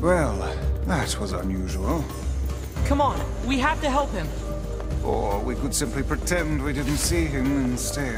Well, that was unusual. Come on, we have to help him. Or we could simply pretend we didn't see him instead.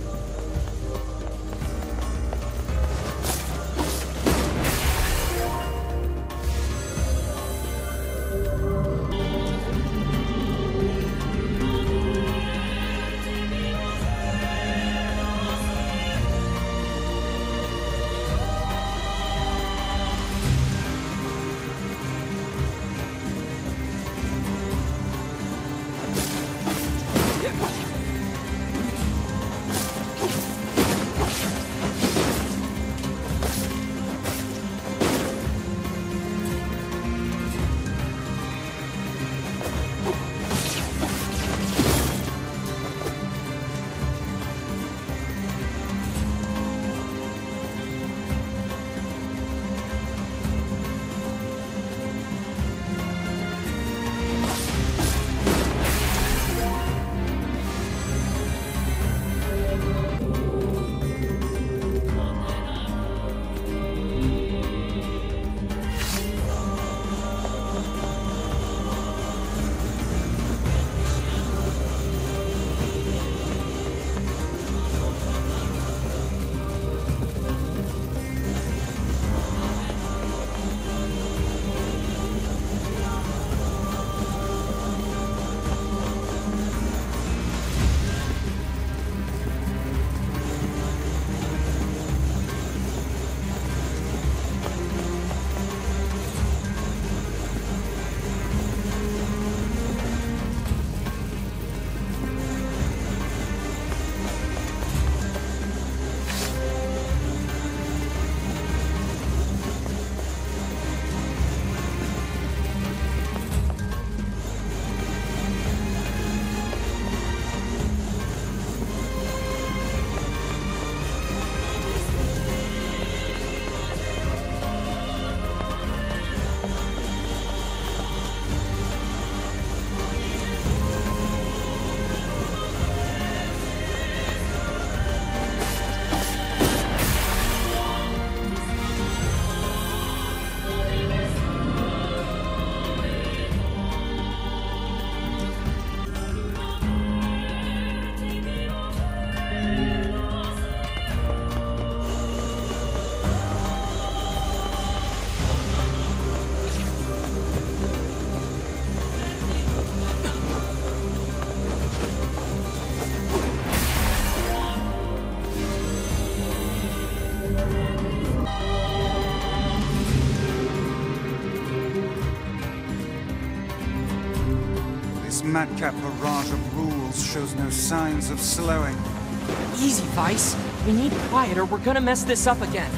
This madcap barrage of rules shows no signs of slowing. Easy, Vice. We need quiet or we're gonna mess this up again.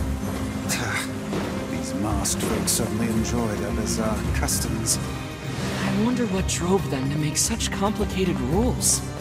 These masked folk certainly enjoy their bizarre customs. I wonder what drove them to make such complicated rules.